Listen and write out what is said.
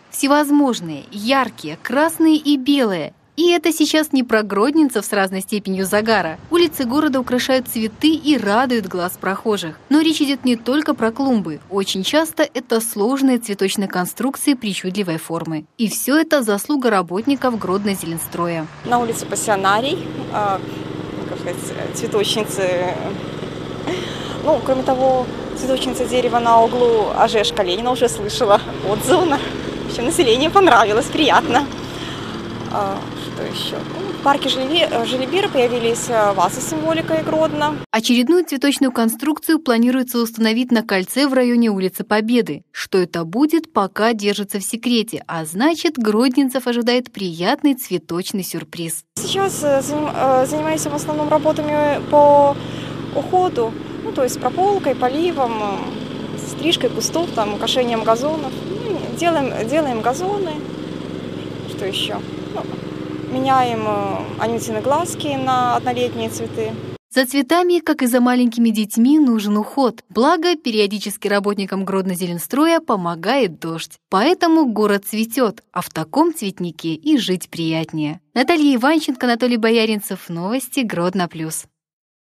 Всевозможные, яркие, красные и белые. И это сейчас не про гродненцев с разной степенью загара. Улицы города украшают цветы и радуют глаз прохожих. Но речь идет не только про клумбы. Очень часто это сложные цветочные конструкции причудливой формы. И все это заслуга работников Гродно-Зеленстроя. На улице Пассионарий, цветочницы. Ну, кроме того, цветочница дерева на углу АЖшка Ленина уже слышала отзывы. В общем, населению понравилось, приятно. Что еще? В парке Желибира появились вазы с символикой Гродно. Очередную цветочную конструкцию планируется установить на кольце в районе улицы Победы. Что это будет, пока держится в секрете, а значит, гродненцев ожидает приятный цветочный сюрприз. Сейчас занимаюсь в основном работами по уходу, то есть прополкой, поливом, стрижкой кустов, кошением газонов. Делаем газоны. Что еще? Меняем анютины глазки на однолетние цветы. За цветами, как и за маленькими детьми, нужен уход. Благо, периодически работникам Гродно-Зеленстроя помогает дождь. Поэтому город цветет, а в таком цветнике и жить приятнее. Наталья Иванченко, Анатолий Бояринцев. Новости Гродно+.